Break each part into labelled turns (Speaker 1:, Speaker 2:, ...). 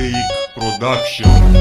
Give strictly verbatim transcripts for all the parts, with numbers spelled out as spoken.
Speaker 1: Căcăgeic Production.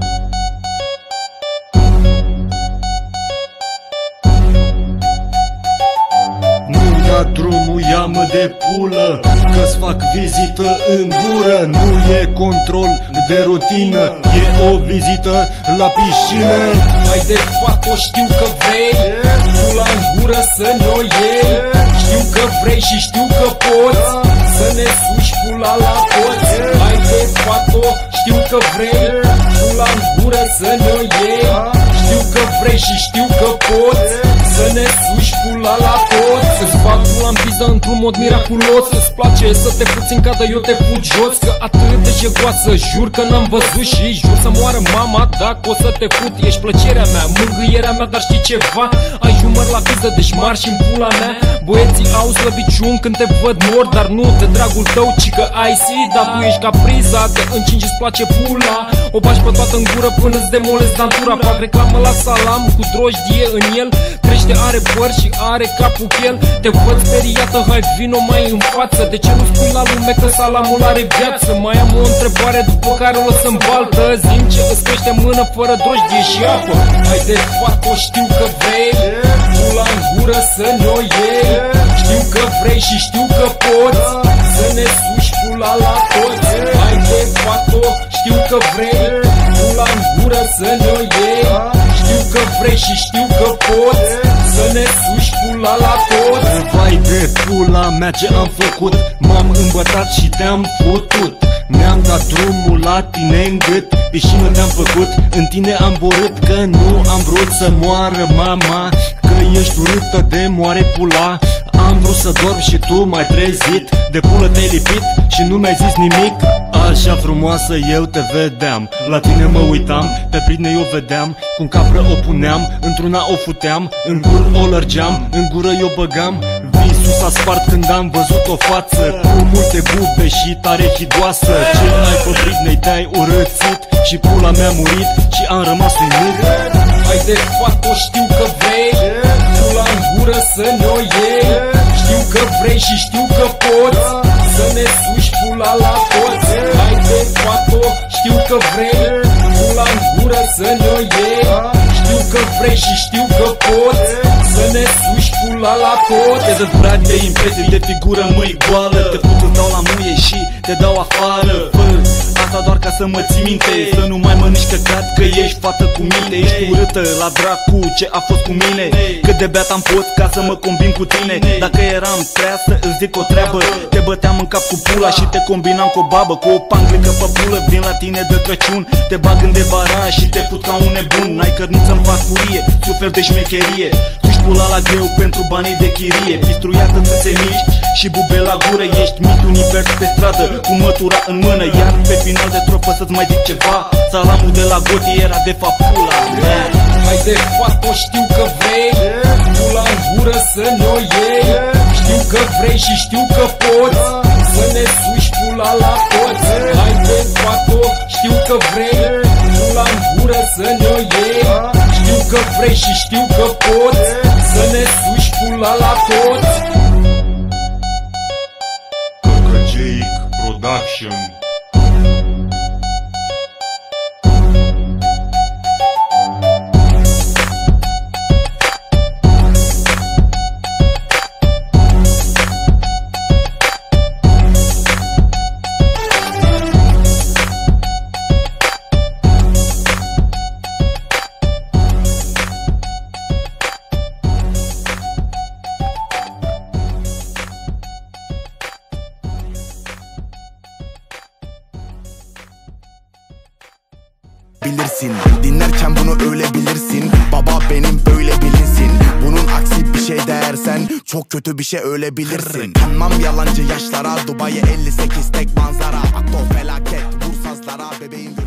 Speaker 2: Nu-mi da drumul, ia-mă de pulă, că-ți fac vizită în gură. Nu e control de rutină, e o vizită la piscină.
Speaker 3: Hai de fapt, o știu că vrei, pula în gură să ne-o iei. Știu că vrei și știu că poți să ne suși pula la toți. Hai de fapt, o știu că vrei, pula în gură să ne-o iei. Știu că vrei și știu că poți să ne suși pula la toți. Îți fac pula în piză într-un mod miraculos. Îți place să te puți în cadă, eu te put jos. Că atât de jegoasă, jur că n-am văzut și jur să moară mama dacă o să te put. Ești plăcerea mea, mângâierea mea, dar știi ceva? Ai umăr la piză, deci mari și-n pula mea. Băieții au slăbiciun când te văd mor, dar nu de dragul tău, ci că ai sida. Tu ești capriza, te încingi, îți place pula. O bași pe toată în gură până-ți demolezi natura. Fac reclamă la salam cu drojdie în el. Crește, are păr și are capul chel. Te văd speriată, hai vino mai în față. De ce nu spui la lume că salamul are viață? Mai am o întrebare după care o lăsăm baltă. Zi-mi ce îți crește mână fără drojdie și apă. Hai de fapt, o știu că vrei, pula în gură să ne-o iei. Știu că vrei și știu că poți să ne suși pula la toți. Hai de fapt, o știu că vrei, pula în gură să ne-o iei. Știu că vrei și știu că poți să ne suși pula la toți.
Speaker 2: Vai de pula mea ce am făcut, m-am îmbătat și te-am futut. Mi-am dat drumul la tine în gât, piscină te-am făcut, în tine am borât. Că nu am vrut să moară mama, că ești urâtă de moare pula. Am vrut să dorm și tu m-ai trezit, de pulă te-ai lipit și nu mi-ai zis nimic. Așa frumoasă eu te vedeam, la tine mă uitam, pe prine eu vedeam. Cum capră o puneam, într-una o futeam, în gur o lărgeam, în gură eu băgam. Visul s-a spart când am văzut o față cu multe bube și tare hidoasă. Ce ai pe Britney, te-ai urățit și pula mea murit și am rămas uimit.
Speaker 3: Hai de fapt, o știu că vrei, pula în gură să ne-o iei. Știu că vrei și știu că poți să ne suși pula la toți. Hai de fapt, o știu că vrei, pula în gură să ne-o iei. Știu că vrei și știu că poți să ne suși pula la toți.
Speaker 4: Te dă drag de impresii de figură mâi goală. Te put, îți dau la muie și te dau afară. Fă asta doar ca să mă ții minte, să nu mai mănânci căcat, că ești fată cu minte. Ești urâtă la dracu ce a fost cu mine. Cât de beat am fost ca să mă combin cu tine. Dacă eram prea să îți zic o treabă, te băteam în cap cu pula și te combinam cu o babă. Cu o panglică pe pulă vin la tine de Crăciun, te bag în devara și te put ca un nebun. N-ai cărniță-n pascurie, suferi de șmecherie. Tu-și pula la greu pentru banii de chirie. Pistruiată să te miști și bube la gură. Ești mit univers pe stradă cu mătura în mână. Iar pe final de tropă să-ți mai zic ceva, salamul de la Goti era de fapt pula.
Speaker 3: Hai de fapt, o știu că vrei, pula în gură să ne-o iei. Știu că vrei și știu că poți să ne suși pula la toți. Hai de fapt, o știu că vrei, pula în gură să ne-o iei. Știu că vrei și știu că poți să ne suși pula la toți.
Speaker 1: Căcăgeic Production.
Speaker 5: Bilirsin, dinlerken bunu öyle bilirsin. Baba benim böyle bilinsin. Bunun aksi bir şey dersen çok kötü bir şey öyle bilirsin. Kanmam yalancı yaşlara, Dubai'ye elli sekiz tek manzara. Akto felaket, vur sazlara bebeğim.